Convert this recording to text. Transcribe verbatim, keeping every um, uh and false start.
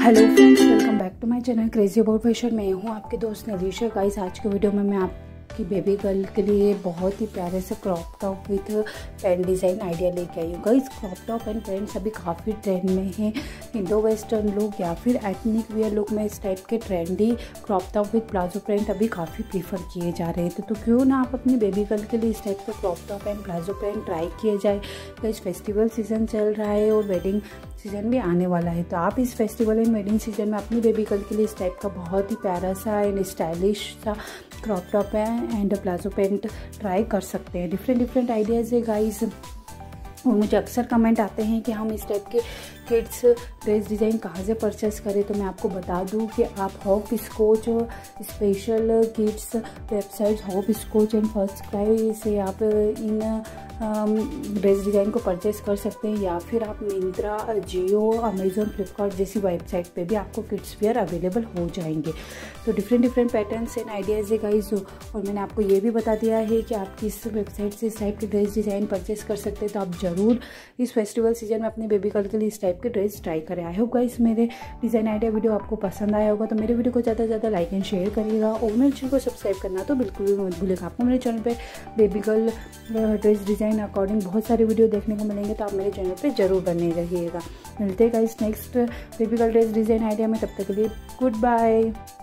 Hello friends, welcome back to my channel crazy about fashion. मैं हूँ आपके दोस्त नलीशा। गाइस, आज के वीडियो में मैं आपकी बेबी गर्ल के लिए बहुत ही प्यारे से crop top with pant design idea लेके आई हूँ। Guys, crop top and pants अभी काफ़ी ट्रेंड में है। इंडो वेस्टर्न लुक या फिर एथनिक वियर लुक में इस टाइप के trendy crop top with palazzo pant अभी काफ़ी प्रीफर किए जा रहे हैं। तो, तो क्यों ना आप अपनी बेबी गर्ल के लिए इस टाइप के crop top and palazzo pant try किए जाए। गाइस, फेस्टिवल सीजन चल रहा है और वेडिंग सीजन भी आने वाला है, तो आप इस फेस्टिवल एंड वेडिंग सीजन में अपनी बेबी गर्ल के लिए इस टाइप का बहुत ही प्यारा सा एंड स्टाइलिश सा क्रॉप टॉप है एंड प्लाजो पैंट ट्राई कर सकते हैं। डिफरेंट डिफरेंट आइडियाज़ है गाइस, और मुझे अक्सर कमेंट आते हैं कि हम इस टाइप के किड्स ड्रेस डिज़ाइन कहाँ से परचेस करें। तो मैं आपको बता दूं कि आप Hopscotch special kids website Hopscotch and FirstCry से आप इन ड्रेस डिज़ाइन को परचेस कर सकते हैं, या फिर आप मिंत्रा, जियो, अमेजोन, फ्लिपकार्ट जैसी वेबसाइट पे भी आपको किड्स वेयर अवेलेबल हो जाएंगे। तो different different patterns and ideas है गाइस, और मैंने आपको ये भी बता दिया है कि आप किस वेबसाइट से इस टाइप के ड्रेस डिज़ाइन परचेस कर सकते हैं। तो आप ज़रूर इस फेस्टिवल सीजन में अपनी बेबी गर्ल के लिए इस टाइप के ड्रेस ट्राई करें। आई होप गाइस मेरे डिज़ाइन आइडिया वीडियो आपको पसंद आया होगा। तो मेरे वीडियो को ज़्यादा से ज़्यादा लाइक एंड शेयर करिएगा, और मेरे चैनल को सब्सक्राइब करना तो बिल्कुल भी मत भूलिएगा। आपको मेरे चैनल पे baby girl dress design according बहुत सारे वीडियो देखने को मिलेंगे, तो आप मेरे चैनल पे जरूर बने रहिएगा। मिलते हैं guys next baby girl dress design idea में, तब तक के लिए गुड बाय।